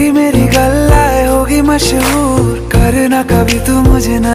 मेरी गल्ला होगी मशहूर, करना कभी तू मुझे ना